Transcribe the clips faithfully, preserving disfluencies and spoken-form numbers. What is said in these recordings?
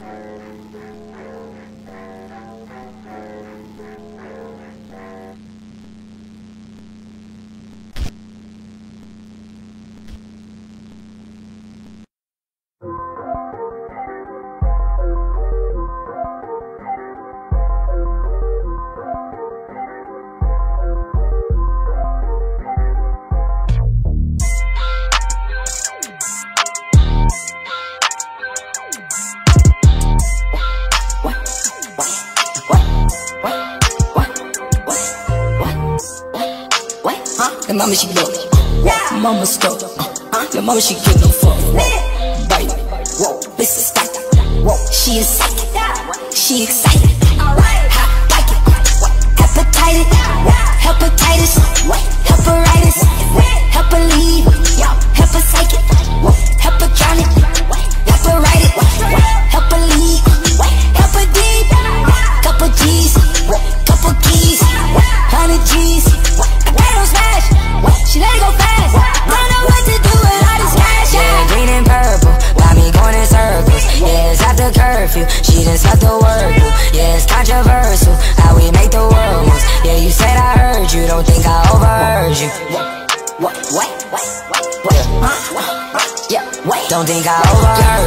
Your mama she look, mama stuck. Your mama she get no fuck. Bite, this is stack. She is psychic, she excited. Hot like it, hepatitis, hepatitis, hepatitis, hepalead, hepapsychic, hepatronic, heparitis, hepalead, hepad, couple G's, couple keys, hundred G's. Smash, she let it go fast. Don't know what to do with all this cash. Yeah, green and purple, got me going in circles. Yeah, it's after curfew, she done slept the work through. Yeah, it's controversial, how we make the world moves. Yeah, you said I heard you, don't think I overheard you. What, what, what, what, huh? Yeah, wait. Don't think I overheard.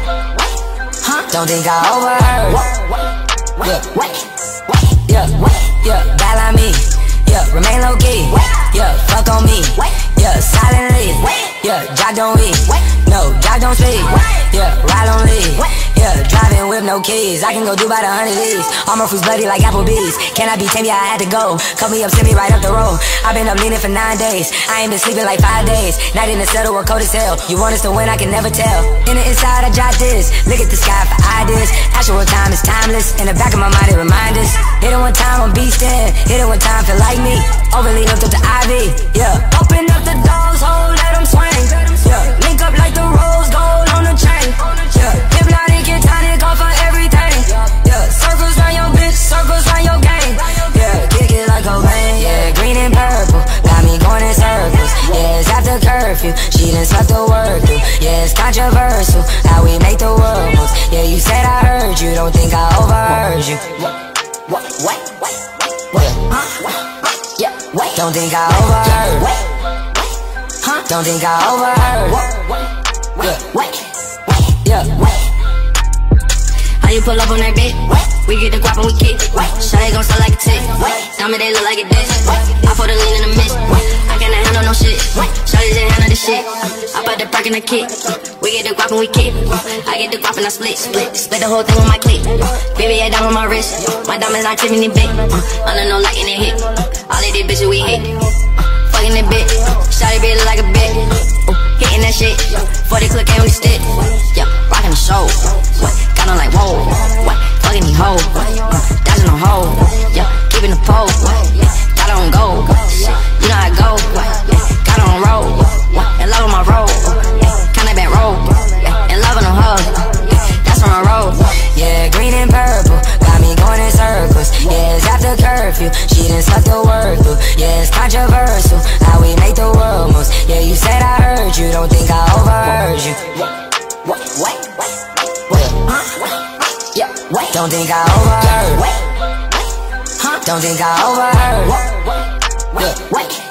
Huh? Don't think I overheard. Yeah, wait, yeah, yeah, bad like me. Yeah, remain low key. Yeah, fuck on me. Yeah, silently. Yeah, Jack don't eat. No, Jack don't speak. Yeah, ride on lead. Yeah, driving with no keys. I can go do about a hundred E's. All my fruits bloody like Applebee's. Can I be tame? Yeah, I had to go. Cut me up, send me right up the road. I've been up leaning for nine days. I ain't been sleeping like five days. Night in the settle, we're cold as hell. You want us to win, I can never tell. In the inside, I jot this. Look at the sky for ideas. Actual time is timeless. In the back of my mind, it reminds us. Hit it one time, I'm beast in. Hit it one time, feel like me. Overly hooked up to I V. Yeah, open up the dog's hole, let them swing. Yeah, link up like the rose gold on the chain. Yeah, hypnotic and tonic off on everything. Yeah, circles round your bitch, circles round your game. Yeah, kick it like a vein. Yeah, green and purple, got me going in circles. Yeah, it's after curfew, she done slept the work through. Yeah, it's controversial, how we make the world moves. Yeah, you said I heard you, don't think I overheard you. What, what, what, what, huh? Yeah, wait. Don't think I overheard. Huh? Don't think I overheard. Yeah, wait, yeah. How you pull up on that bitch? We get the guap and we kick. Shawty gon' sell like a tick. Tell me they look like a dish. I put a lean in the mist. I can't handle no shit. Shawty just handle the shit. I put the perk in the kick. We get the guap and we kick. I get the guap and I split, split, split the whole thing with my click. Baby, I down on my wrist. My diamonds not Tiffany big. Under no light in the hit. All of these bitches we hit. Fucking that bitch. Shawty be look like a bitch. Hitting that shit. forty click and we stick. Yeah, rockin' the show. Got on like whoa. Fucking these hoes. Dodging them hoes. Yeah, keeping the pole. Got on go. You know how I go. Got on roll. And love on my roll. Kinda back roll. And love on them hoes. That's on my roll. Yeah, green and purple, got me going in circles. Yeah, it's after curfew, she done slept the work through. Yeah, it's controversial, how we make the world moves. Yeah, you said I heard you, don't think I overheard you. what, what, what, huh? Yeah, wait. Don't think I overheard. Huh? Don't think I overheard. Yeah, wait.